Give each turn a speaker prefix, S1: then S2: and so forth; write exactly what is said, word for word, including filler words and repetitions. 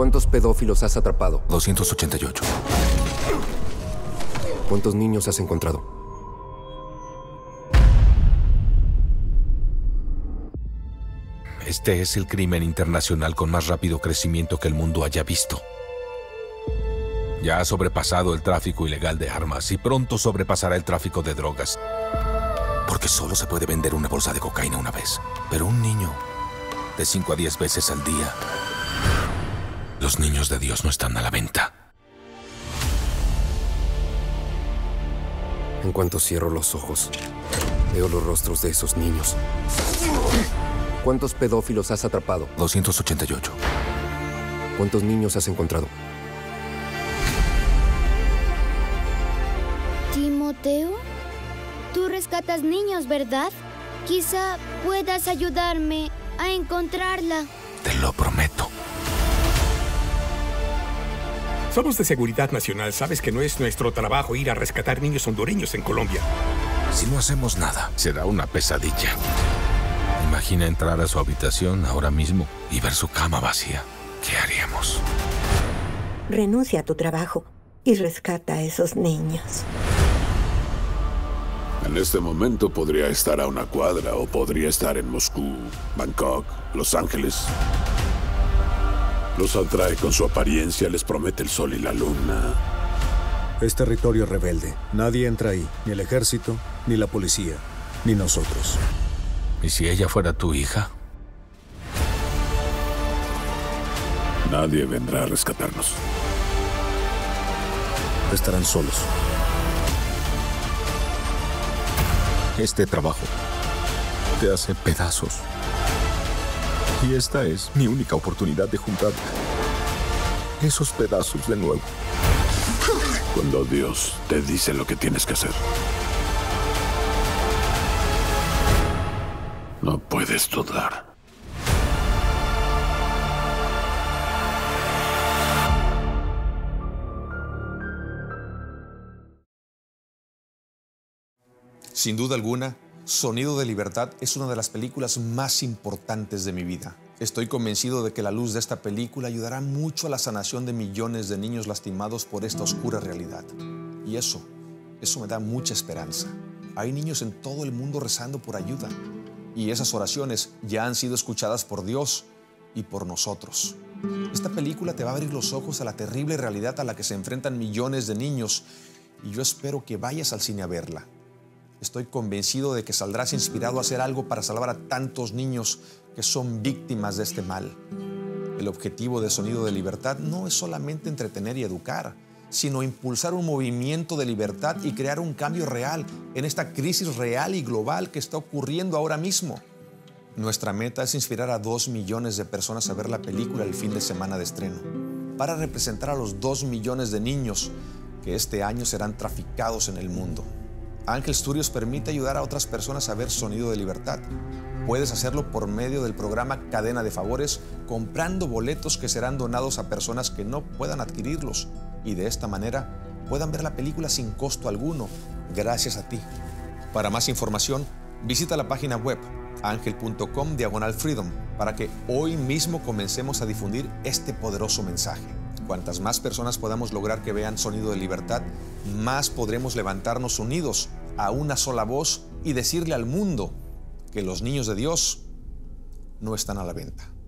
S1: ¿Cuántos pedófilos has atrapado?
S2: doscientos ochenta y ocho.
S1: ¿Cuántos niños has encontrado?
S2: Este es el crimen internacional con más rápido crecimiento que el mundo haya visto. Ya ha sobrepasado el tráfico ilegal de armas y pronto sobrepasará el tráfico de drogas. Porque solo se puede vender una bolsa de cocaína una vez. Pero un niño, de cinco a diez veces al día. Los niños de Dios no están a la venta.
S1: En cuanto cierro los ojos, veo los rostros de esos niños. ¿Cuántos pedófilos has atrapado?
S2: doscientos ochenta y ocho.
S1: ¿Cuántos niños has encontrado?
S3: Timoteo, tú rescatas niños, ¿verdad? Quizá puedas ayudarme a encontrarla.
S2: Te lo prometo.
S4: Somos de Seguridad Nacional. Sabes que no es nuestro trabajo ir a rescatar niños hondureños en Colombia.
S2: Si no hacemos nada, será una pesadilla. Imagina entrar a su habitación ahora mismo y ver su cama vacía. ¿Qué haríamos?
S5: Renuncia a tu trabajo y rescata a esos niños.
S6: En este momento podría estar a una cuadra o podría estar en Moscú, Bangkok, Los Ángeles. Los atrae con su apariencia, les promete el sol y la luna.
S7: Es territorio rebelde. Nadie entra ahí, ni el ejército, ni la policía, ni nosotros.
S2: ¿Y si ella fuera tu hija?
S6: Nadie vendrá a rescatarnos.
S7: Estarán solos.
S2: Este trabajo te hace pedazos. Y esta es mi única oportunidad de juntar esos pedazos de nuevo.
S6: Cuando Dios te dice lo que tienes que hacer, no puedes dudar.
S8: Sin duda alguna, Sonido de Libertad es una de las películas más importantes de mi vida. Estoy convencido de que la luz de esta película ayudará mucho a la sanación de millones de niños lastimados por esta oscura realidad. Y eso, eso me da mucha esperanza. Hay niños en todo el mundo rezando por ayuda. Y esas oraciones ya han sido escuchadas por Dios y por nosotros. Esta película te va a abrir los ojos a la terrible realidad a la que se enfrentan millones de niños. Y yo espero que vayas al cine a verla. Estoy convencido de que saldrás inspirado a hacer algo para salvar a tantos niños que son víctimas de este mal. El objetivo de Sonido de Libertad no es solamente entretener y educar, sino impulsar un movimiento de libertad y crear un cambio real en esta crisis real y global que está ocurriendo ahora mismo. Nuestra meta es inspirar a dos millones de personas a ver la película el fin de semana de estreno, para representar a los dos millones de niños que este año serán traficados en el mundo. Ángel Studios permite ayudar a otras personas a ver Sonido de Libertad. Puedes hacerlo por medio del programa Cadena de Favores, comprando boletos que serán donados a personas que no puedan adquirirlos y de esta manera puedan ver la película sin costo alguno, gracias a ti. Para más información, visita la página web angel punto com diagonal freedom para que hoy mismo comencemos a difundir este poderoso mensaje. Cuantas más personas podamos lograr que vean Sonido de Libertad, más podremos levantarnos unidos a una sola voz y decirle al mundo que los niños de Dios no están a la venta.